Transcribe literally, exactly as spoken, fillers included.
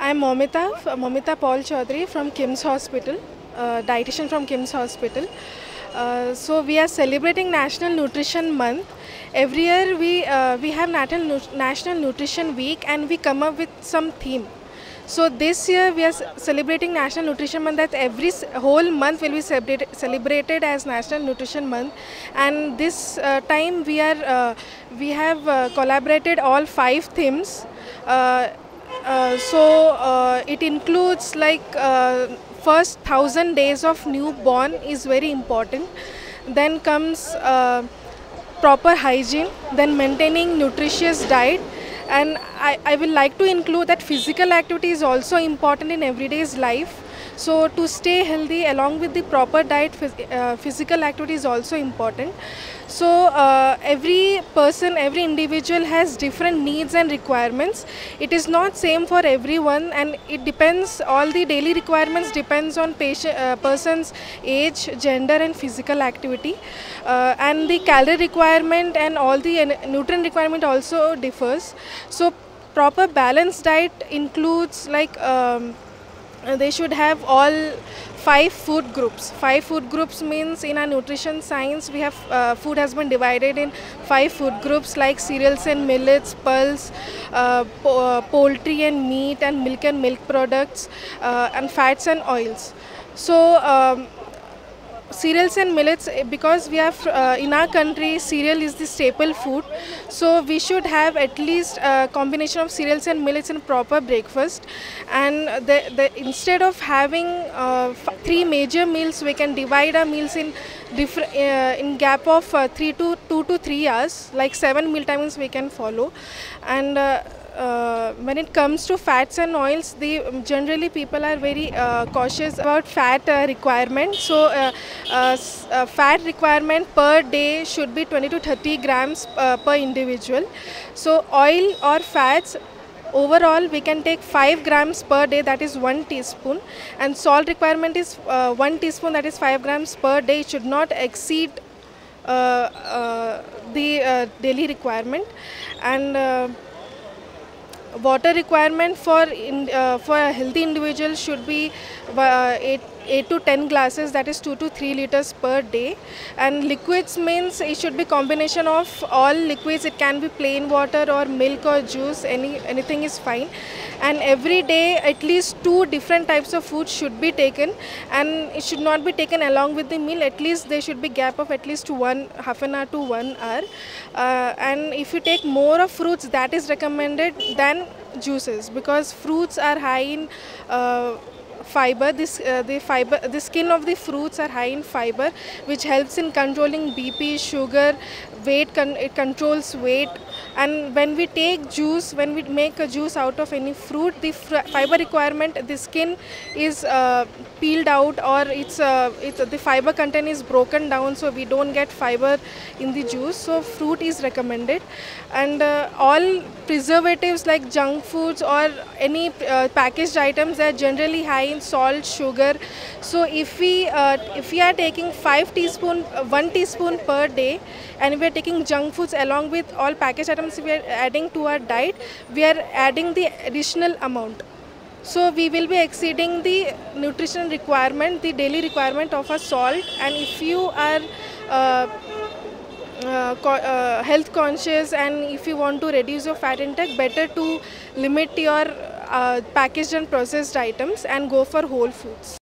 I'm Momita, Momita Paul Chaudhary from KIMS Hospital, uh, dietitian from KIMS Hospital. Uh, so we are celebrating National Nutrition Month. Every year we uh, we have National National Nutrition Week and we come up with some theme. So this year we are celebrating National Nutrition Month. That every whole month will be celebrated, celebrated as National Nutrition Month. And this uh, time we are uh, we have uh, collaborated all five themes. Uh, uh, so uh, it includes like uh, first thousand days of newborn is very important. Then comes uh, proper hygiene. Then maintaining nutritious diet. And I, I will like to include that physical activity is also important in everyday's life. So to stay healthy along with the proper diet, phys uh, physical activity is also important. So uh, every person, every individual has different needs and requirements. It is not same for everyone, and it depends, all the daily requirements depends on patient, uh, person's age, gender and physical activity. Uh, and the calorie requirement and all the nutrient requirement also differs. So proper balanced diet includes like um, they should have all five food groups. Five food groups means in our nutrition science we have uh, food has been divided in five food groups like cereals and millets, pulse, uh, po uh, poultry and meat, and milk and milk products, uh, and fats and oils. So um, cereals and millets, because we have uh, in our country cereal is the staple food, so we should have at least a combination of cereals and millets in proper breakfast. And the, the instead of having uh, three major meals, we can divide our meals in different uh, in gap of uh, three to two to three hours, like seven meal timings we can follow. And uh, Uh, when it comes to fats and oils, the generally people are very uh, cautious about fat uh, requirement. So uh, uh, uh, fat requirement per day should be twenty to thirty grams uh, per individual. So oil or fats, overall we can take five grams per day, that is one teaspoon. And salt requirement is uh, one teaspoon, that is five grams per day. It should not exceed uh, uh, the uh, daily requirement. And uh, water requirement for in, uh, for a healthy individual should be uh, eight, eight to ten glasses, that is two to three liters per day. And liquids means it should be combination of all liquids. It can be plain water or milk or juice, any anything is fine. And every day at least two different types of food should be taken, and it should not be taken along with the meal. At least there should be gap of at least one half an hour to one hour. Uh, and if you take more of fruits, that is recommended than juices, because fruits are high in uh, fiber. This uh, the fiber the skin of the fruits are high in fiber, which helps in controlling B P, sugar, weight. Con it controls weight. And when we take juice, when we make a juice out of any fruit, the fiber requirement, the skin is uh, peeled out, or it's, uh, it's uh, the fiber content is broken down, so we don't get fiber in the juice. So fruit is recommended. And uh, all preservatives like junk foods or any uh, packaged items are generally high in salt, sugar. So if we uh, if we are taking five teaspoon, uh, one teaspoon per day, and we are taking junk foods along with all packaged items we are adding to our diet, we are adding the additional amount. So we will be exceeding the nutrition requirement, the daily requirement of a salt. And if you are uh, uh, uh, health conscious, and if you want to reduce your fat intake, better to limit your uh, packaged and processed items and go for whole foods.